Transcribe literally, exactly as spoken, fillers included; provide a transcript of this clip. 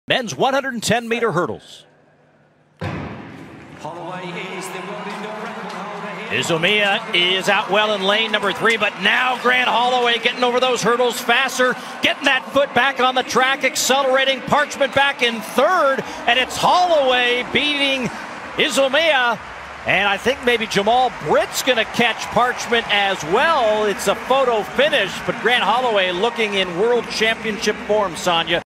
Men's one hundred ten meter hurdles. Holloway is the world indoor record holder here. Izumia is out well in lane number three, but now Grant Holloway getting over those hurdles faster, getting that foot back on the track, accelerating. Parchment back in third, and it's Holloway beating Izumia. And I think maybe Jamal Britt's going to catch Parchment as well. It's a photo finish, but Grant Holloway looking in world championship form, Sonia.